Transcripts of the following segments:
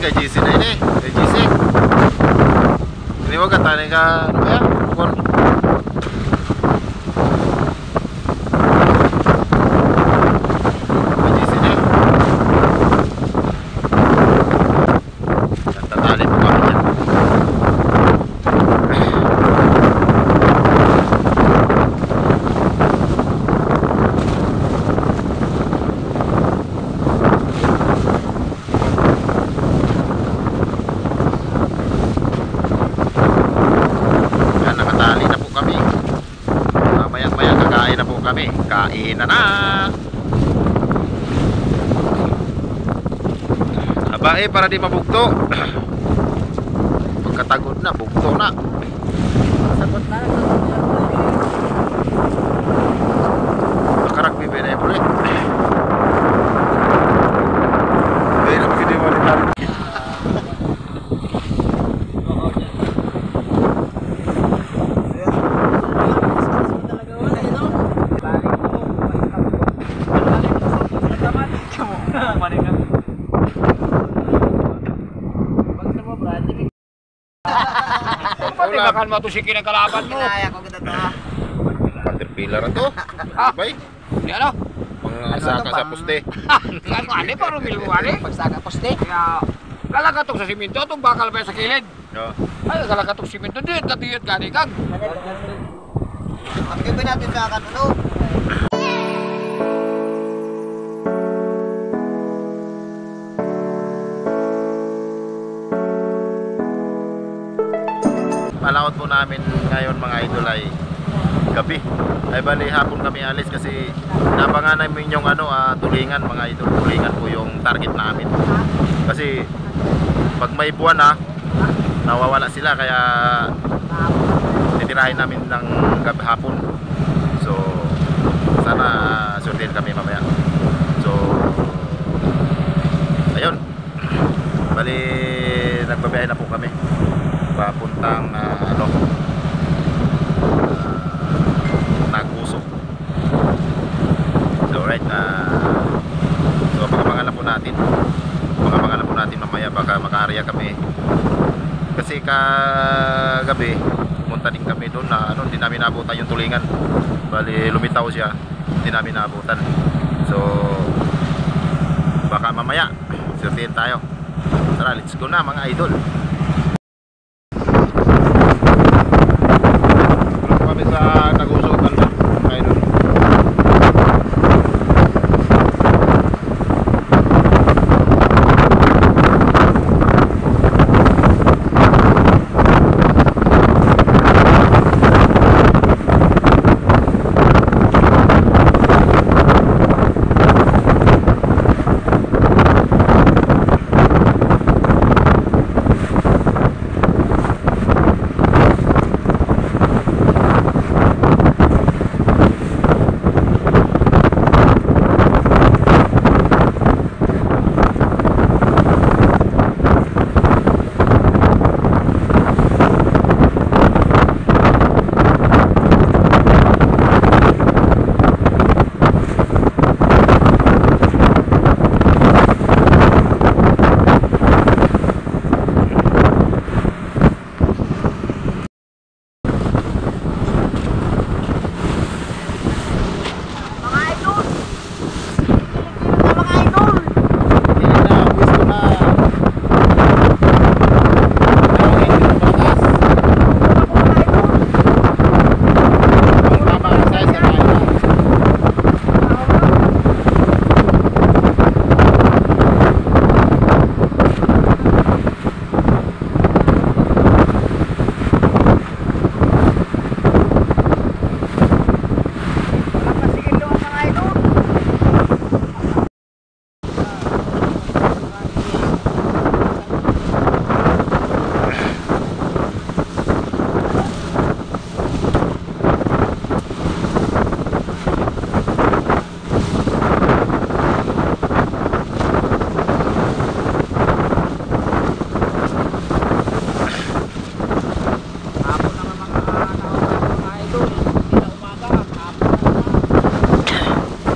kay GC na ini. Kay GC. Ini wag ka tani ka ano ba? Kon. Kay GC ni. Tatali po kami dyan. Kain na na. Aba para di mabugto. Pagkatagod na, bugto na. Sagot na. Makarak bibay na yung ulit. Gaya na pagkiniwalitan. Bakal matusikin ang kalaban mo. Kinaya ko kita to. Caterpillar to. Bay. Di ano? Pangsaka sa poste. Ano ani pa rumil mo ani? Pagsaka poste. Kaya galagatok sa simento itong bakal pa sa kilid. Oo. Ay galagatok simento dito tatiyot gani kag. Ang gawin natin sa kanuno. Palakot po namin ngayon mga idol ay gabi. Ay bali hapon kami alis kasi nabangan namin yung tulingan mga idol. Tulingan po yung target namin. Kasi pag may buwan na nawawala sila kaya titirahin namin ng gabi hapon. So sana surtin kami mamaya. So ayun. Bali nagbabiyahe na po kami papuntang Nagusok. So right, so pagabangan na po natin. Pagabangan na po natin mamaya baka makaarya kami. Kasi kagabi pumunta din kami doon na hindi namin naabutan yung tulingan. Bali lumitaw siya, hindi namin naabutan. So baka mamaya surtihin tayo. Tara, let's go na mga idol. Sa Nagusok banda idol.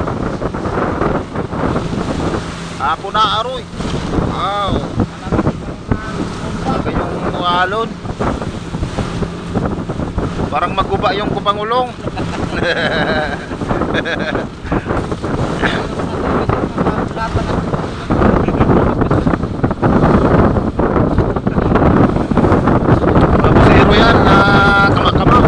Hapon na aroy. Wow. alon. Parang maguba yung kupangulong. Mabusero yan na kamakamaw.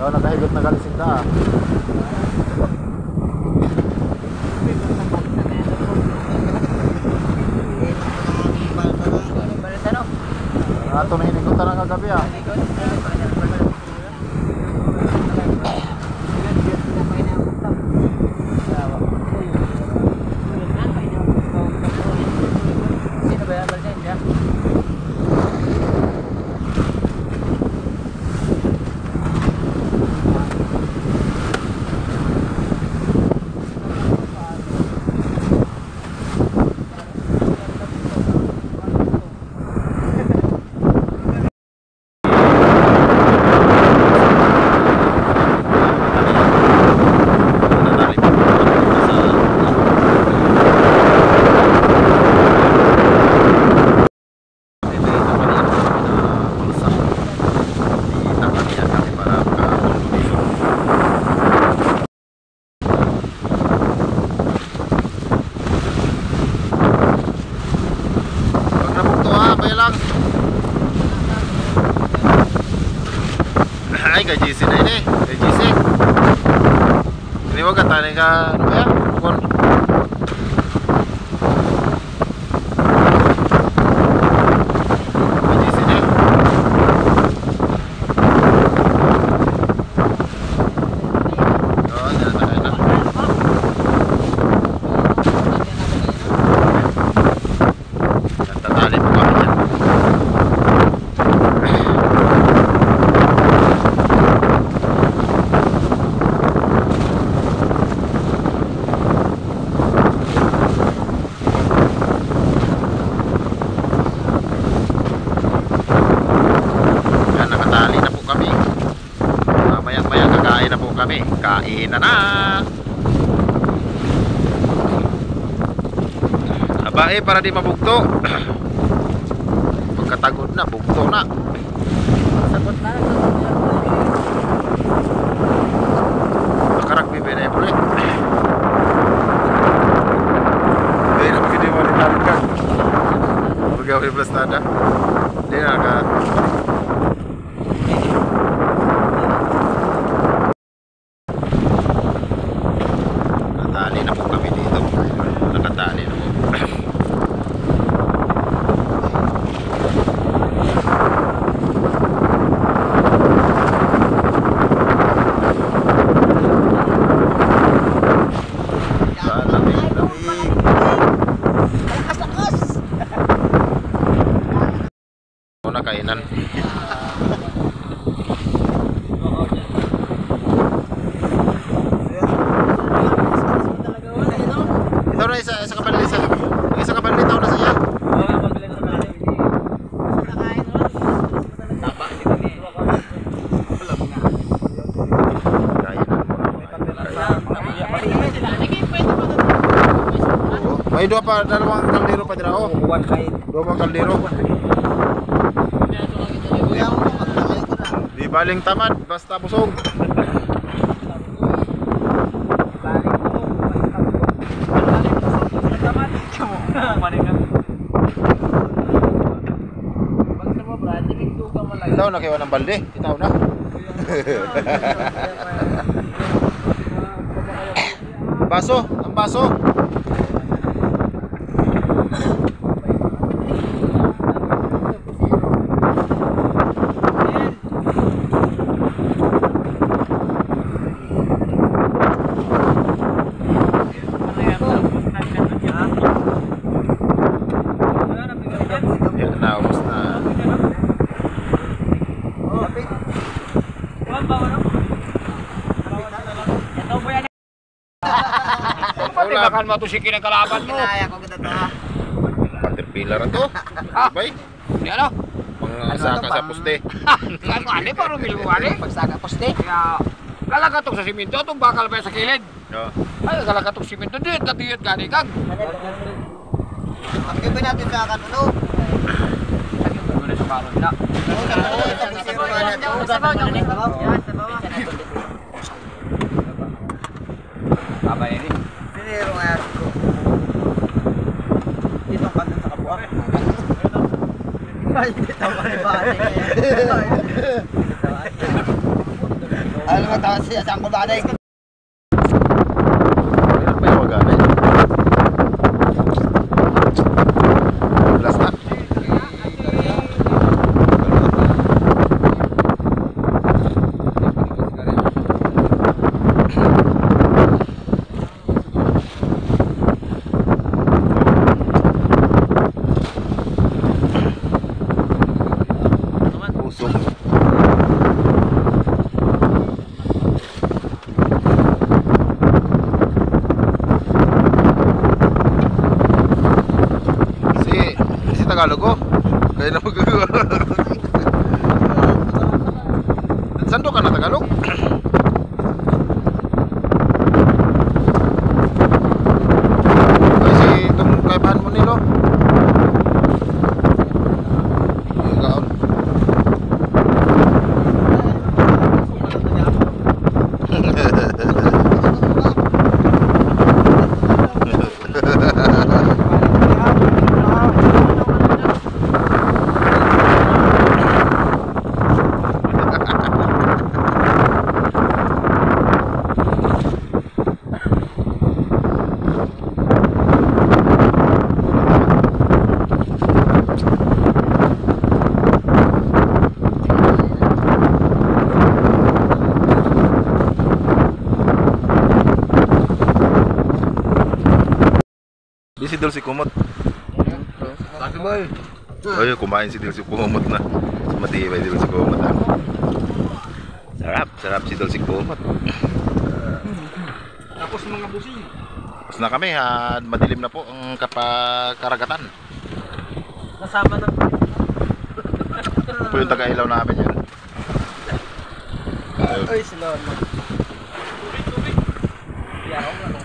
Oh, nakahigot na kalising ka. Ato na hinigutan na kagabi ah. Ay, kay GC na yun eh. Kay GC. Ini wag ka tayo ka, ano ba yan? Bukon. Kay GC na eh. Oo, dyan na tayo na. Yan, tatali po kami dyan. Kain na na. Aba eh, para di mabugto. Pagkatagod na, bugto na. Sagot na. Nakarak bibay na yung ulit. Hindi na pinimalitan ka. Magawin plastada. Hindi na ka. Nakatali na po kami dito. Nakatali na po. Muna kainan. Ito na isa kapalit isa. Isa kapalit ito na siya. May dua pa, dalawang kaldero pa dira oh. Dua kaldero. Di baling tamad, basta busog. Itaw na kayo ng balde, itaw na. Baso, ang baso. Pati bakal matusikin ang kalaban mo. Caterpillar to. Bay. Di ano? Pangsaka sa poste. Ano ali para milwali? Pagsaka poste. Kaya lalakatok sa simento itong bakal ba sa kilid. Oo. Ay lalakatok sa simento di tatiyot gani kag. Ang gawin natin sa kanuno. Lagi mo na sa balon na. Abay ni. Pinero nga ko. Dito ang kanto sa kabuak. Ay, dito ang kanto. Ano nga tawag siya sa angkol baday? Ayan pa yung wagana eh. Last na. Usok. Si Tagalog ko. Kaya na magagawa. Saan ka na Tagalog? Ay si itong kaibahan mo nilo. Ikaw. Di si Dulce Kumot. Sabi boy. Ay, kumain si Dulce Kumot na. Matibay si Dulce Kumot. Ah. Sarap si Dulce Kumot. Tapos mga busing. Tapos na kami, madilim na po ang karagatan. Kasama ng... Ito po yung taga-ilaw namin yan. Ay, sila. Tubig.